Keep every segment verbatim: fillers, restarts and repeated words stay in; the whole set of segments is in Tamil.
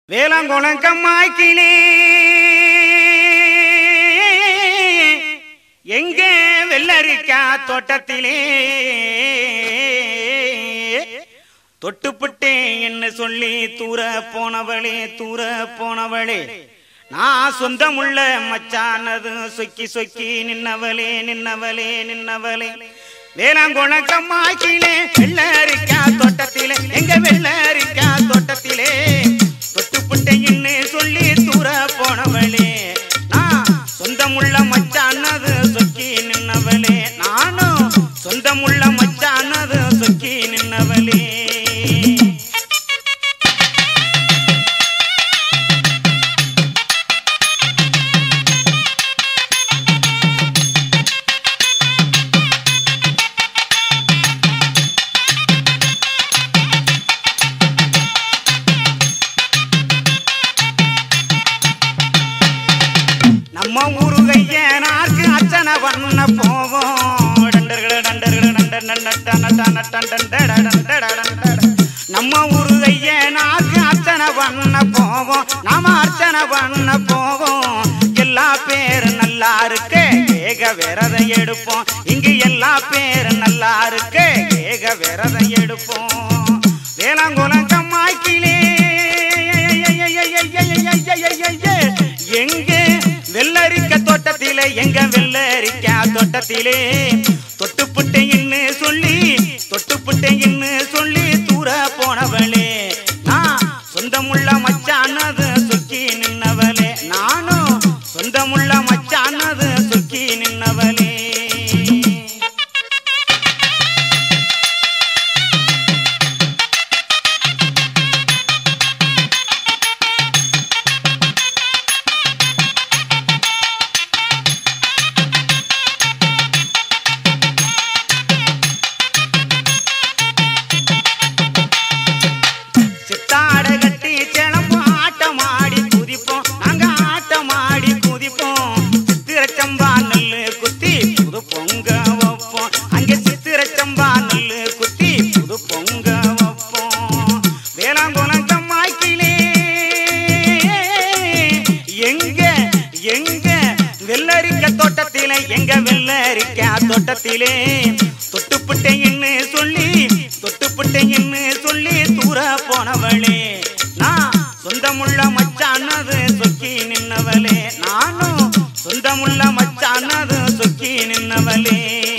வேளாங்குளங்கம்மாய்க்கிலே எங்கே வெள்ளரிக்கா தோட்டத்திலே தொட்டுப்புட்டே என்ன சொல்லி தூர போனவளே தூர போனவளே நான் சொந்தமுள்ள மச்சானது சொக்கி சொக்கி நின்னவளே நின்னவளே நின்னவளே வேளாங்குளங்கம்மாய்க்கிலே வெள்ளரிக்கா தோட்டத்திலே எங்க வெள்ளரிக்கா தோட்டத்திலே தொட்டுப்புட்டே என்ன சொல்லி தூர போனவளே நான் சொந்தமுள்ள மச்சானது சொக்கி நின்னவளே நானும் சொந்தமுள்ள மச்சானது சொக்கி நின்னவளே நம்ம ஊரு கையனாருக்கு அச்சனை பண்ண போவோம் நம்ம ஊரு கையனாருக்கு அச்சனை பண்ண போவோம் நாம அர்ச்சனை பண்ண போவோம் எல்லா பேரு நல்லா இருக்கு ஏக விரதம் எடுப்போம் இங்கு எல்லா பேரு நல்லா இருக்கு ஏக விரதம் எடுப்போம் வேளாங்குளங்கம்மாய்க்கிலே எங்க வெள்ளரிக்க தோட்டத்திலே எங்க வெள்ளரிக்கா தோட்டத்திலே தொட்டுப்புட்டேன்னு சொல்லி தொட்டுப்புட்டேன்னு சொல்லி தூர போனவளே நான் சொந்தமுள்ள மச்சானது சொக்கி நின்னவளே நானும் சொந்தமுள்ள மச்சானது சொக்கி நின்னவளே எங்க வெள்ளரிக்கா தோட்டத்திலே தொட்டுப்புட்டேன்னு சொல்லி தொட்டுப்புட்டேன்னு சொல்லி தூர போனவளே நான் சொந்தமுள்ள மச்சானது சொக்கி நின்னவளே நானும் சொந்தமுள்ள மச்சானது சொக்கி நின்னவளே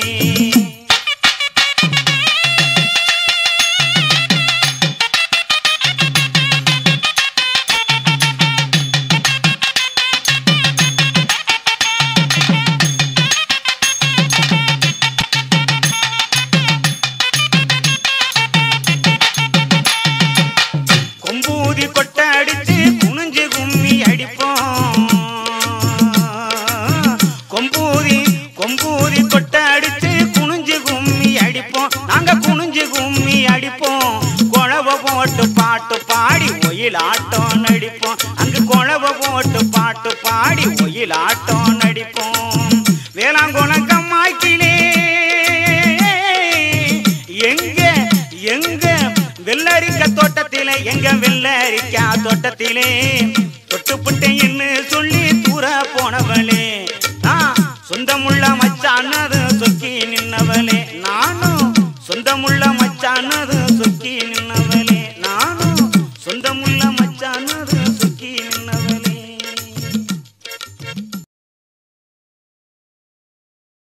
கொட்டடிச்சு குனிஞ்சு கும்மி அடிப்போம் கொம்பூதி கொம்பூதி கொட்டடிச்சு குனிஞ்சு கும்மி அடிப்போம் நாங்க குனிஞ்சு கும்மி அடிப்போம் குழவ போட்டு பாட்டு பாடி ஒயில் ஆட்டம் நடிப்போம் அங்கு குழவ போட்டு பாட்டு பாடி ஒயில் ஆட்டம் நடிப்போம் வேளாங்குளங்கம்மாய்க்கிலே எங்க எங்க வெள்ளரிக்க தோட்டத்திலே எங்க வெள்ளரிக்கா தோட்டத்திலே தொட்டுப்புட்டேன்னு சொல்லி தூர போனவளே நான் சொந்தமுள்ள மச்சானது சொக்கி நின்னவளே நானும் சொந்தமுள்ள மச்சானது சொக்கி நின்னவளே நானும் சொந்தமுள்ள மச்சானது